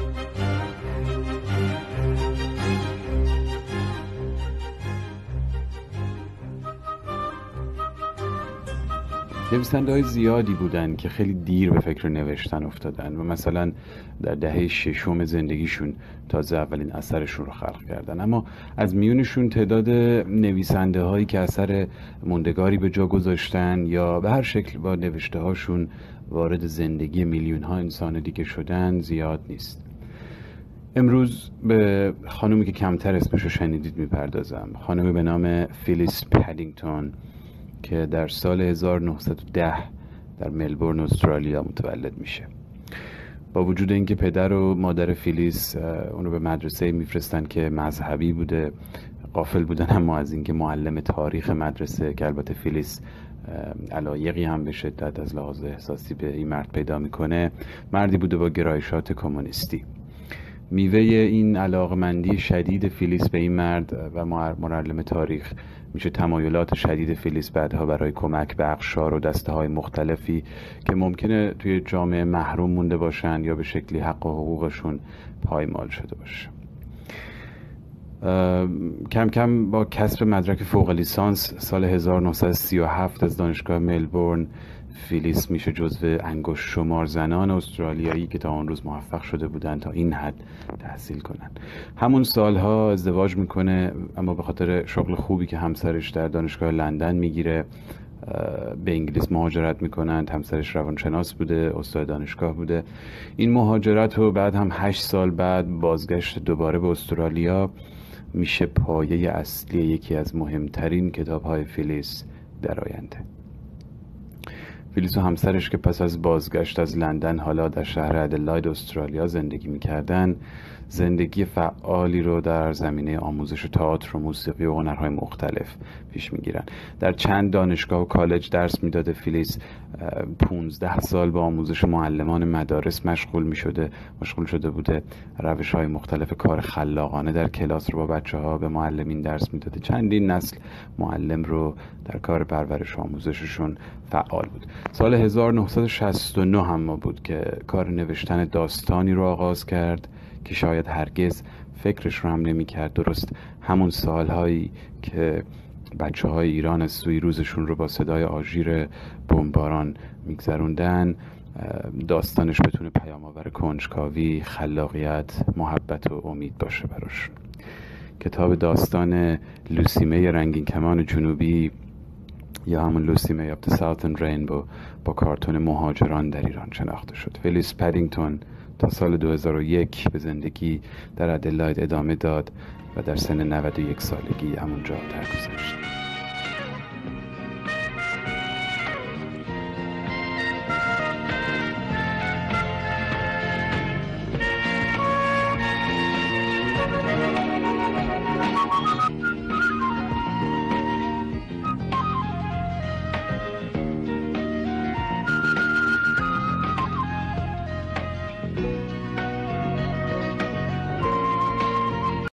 نویسنده‌های زیادی بودن که خیلی دیر به فکر نوشتن افتادن و مثلا در دهه ششم زندگیشون تازه اولین اثرشون رو خلق کردن، اما از میونشون تعداد نویسنده هایی که اثر موندگاری به جا گذاشتن یا به هر شکل با نوشته هاشون وارد زندگی میلیون ها انسان دیگه شدن زیاد نیست. امروز به خانومی که کمتر اسمشو شنیدید میپردازم، خانومی به نام فیلیس پدینگتون که در سال 1910 در ملبورن استرالیا متولد میشه. با وجود اینکه پدر و مادر فیلیس اونو به مدرسه میفرستن که مذهبی بوده، غافل بودن اما از اینکه معلم تاریخ مدرسه که البته فیلیس علایقی هم به شدت از لحاظ احساسی به این مرد پیدا میکنه، مردی بوده با گرایشات کمونیستی. میوه این علاقمندی شدید فیلیس به این مرد و معلم تاریخ میشه تمایلات شدید فیلیس بعدها برای کمک به اقشار و دسته های مختلفی که ممکنه توی جامعه محروم مونده باشن یا به شکلی حق و حقوقشون پایمال شده باشه. کم کم با کسب مدرک فوق لیسانس سال 1937 از دانشگاه ملبورن، فیلیس میشه جزو انگشت شمار زنان استرالیایی که تا آن روز موفق شده بودند تا این حد تحصیل کنن. همون سالها ازدواج میکنه، اما به خاطر شغل خوبی که همسرش در دانشگاه لندن میگیره به انگلیس مهاجرت میکنند. همسرش روانشناس بوده، استاد دانشگاه بوده. این مهاجرت و بعد هم 8 سال بعد بازگشت دوباره به استرالیا میشه پایه اصلی یکی از مهمترین کتاب‌های فیلیس در آینده. فیلیس و همسرش که پس از بازگشت از لندن حالا در شهر ادلاید استرالیا زندگی میکردن، زندگی فعالی رو در زمینه آموزش تئاتر و موسیقی و هنرهای مختلف پیش میگیرن. در چند دانشگاه و کالج درس میداده. فیلیس 15 سال به آموزش معلمان مدارس مشغول شده بوده. روش‌های مختلف کار خلاقانه در کلاس رو با بچه‌ها به معلمین درس میداده. چندین نسل معلم رو در کار پرورش و آموزششون فعال بود. سال 1969 هم بود که کار نوشتن داستانی رو آغاز کرد که شاید هرگز فکرش رو هم نمی کرد. درست همون سالهایی که بچه های ایران از سوی روزشون رو با صدای آژیر بمباران میگذروندن، داستانش بتونه پیام آور کنجکاوی، خلاقیت، محبت و امید باشه براشون. کتاب داستان لوسی می رنگین کمان جنوبی یا همون لوسی می اف دی ساوترن رینبو با کارتون مهاجران در ایران شناخته شد. فیلیس پدینگتون تا سال 2001 به زندگی در ادلاید ادامه داد و در سن 91 سالگی همونجا درگذشت.